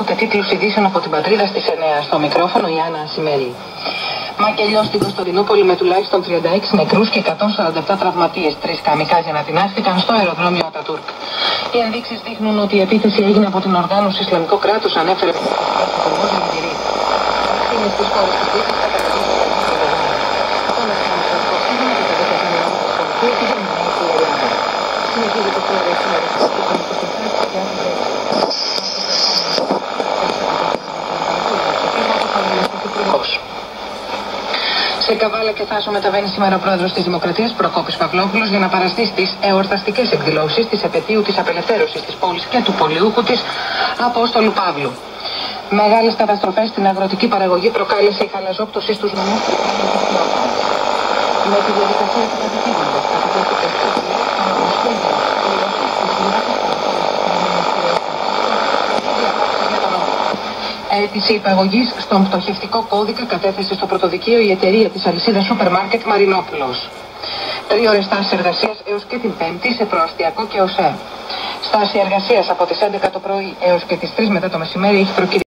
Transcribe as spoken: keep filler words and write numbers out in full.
Ακούτε τίτλους ειδήσεων από την Πατρίδα στις εννιά. Στο μικρόφωνο η Άννα Ασημέλη. Μακελιό στην Κωνσταντινούπολη με τουλάχιστον τριάντα έξι νεκρούς και εκατόν σαράντα επτά τραυματίες. Τρεις καμικάζι ανατινάχθηκαν στο αεροδρόμιο Ατατούρκ. Οι ενδείξεις δείχνουν ότι η επίθεση έγινε από την οργάνωση Ισλαμικό κράτος, ανέφερε ο Υπουργός Λιντηρή. Είναι στις χώρες της Δύσης καταγραφής του Ισλαμικού. Το Ισλαμικό σύγχρονο και τα δεκαετία της πολιτείας και δεν είναι η Ελλάδα. Συνεχίζεται τώρα η συνέντευξη του Υπουργού Συνθέσης και άκουσε. Σε Καβάλα και Θάσο μεταβαίνει σήμερα ο πρόεδρος της Δημοκρατίας Προκόπης Παυλόπουλος για να παραστεί στις εορταστικές εκδηλώσεις της επετείου της απελευθέρωσης της πόλης και του πολιούχου της Απόστολου Παύλου. Μεγάλες καταστροφές στην αγροτική παραγωγή προκάλεσε η χαλαζόπτωση στους νομούς του Παύλου της Κλώπανας. Με τη διαδικασία του κατοικίδοντος, κατοικίδοντος του αίτηση υπαγωγής στον πτωχευτικό κώδικα κατέθεσε στο πρωτοδικείο η εταιρεία της αλυσίδας σούπερ μάρκετ Μαρινόπουλος. Τρίωρες στάσεις εργασίας έως και την Πέμπτη σε προαστιακό και ΟΣΕ. Στάση εργασίας από τις έντεκα το πρωί έως και τις τρεις μετά το μεσημέρι έχει προκυρήσει.